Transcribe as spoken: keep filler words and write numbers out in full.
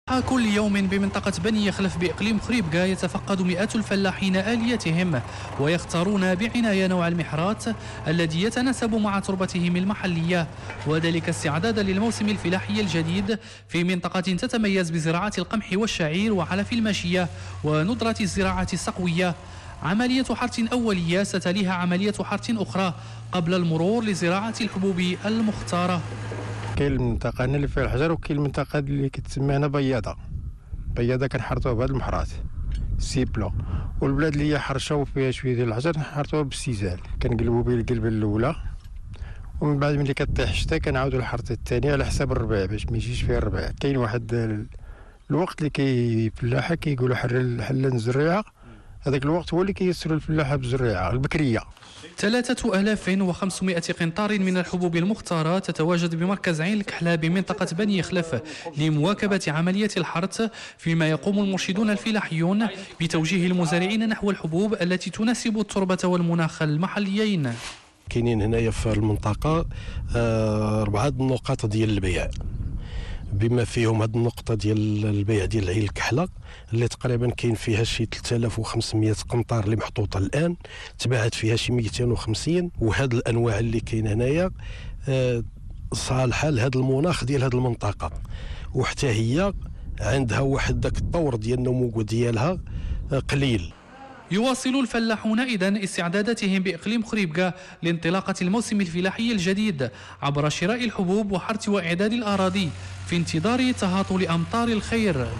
كل يوم بمنطقة بني يخلف بإقليم خريبكا يتفقد مئات الفلاحين آليتهم ويختارون بعناية نوع المحرات الذي يتناسب مع تربتهم المحلية، وذلك استعدادا للموسم الفلاحي الجديد في منطقة تتميز بزراعة القمح والشعير وعلف الماشية وندرة الزراعة السقوية. عملية حرث أولية ستليها عملية حرث أخرى قبل المرور لزراعة الحبوب المختارة. كاين المنطقه هنا اللي فيها الحجر، وكاين المنطقه اللي كتسمى هنا بياضه. بياضه كنحرثوها بهاد المحرات السيبلو، والبلاد اللي هي حرشه وفيها شويه ديال الحجر نحرثوها بالسيزال. كنقلبوا به القلبه الاولى، ومن بعد ملي كطيح الشتا كنعاودوا الحرثه الثانيه على حساب الربيع باش ما يجيش فيها الربيع. كاين واحد الوقت اللي كيفلاحه كيقولوا حل حل الزريعه، هذاك الوقت هو اللي كيسروا الفلاحه بالزريعه البكريه. ثلاثة آلاف وخمسمائة قنطار من الحبوب المختارة تتواجد بمركز عين الكحلة بمنطقة بني يخلف لمواكبة عملية الحرث، فيما يقوم المرشدون الفلاحيون بتوجيه المزارعين نحو الحبوب التي تناسب التربة والمناخ المحليين. كاينين هنايا في المنطقة أربعة النقاط ديال البيع، بما فيهم هذه النقطة ديال البيع ديال عين الكحلة اللي تقريبا كاين فيها شي ثلاثة آلاف وخمسمائة قنطار اللي محطوطة الآن، تباعت فيها شي مئتين وخمسين. وهاد الأنواع اللي كاين هنايا صالحة لهذا المناخ ديال هذه المنطقة، وحتى هي عندها واحد داك الطور ديال النمو ديالها قليل. يواصل الفلاحون إذن استعداداتهم بإقليم خريبكا لانطلاقة الموسم الفلاحي الجديد عبر شراء الحبوب وحرث وإعداد الأراضي في انتظار تهاطل أمطار الخير.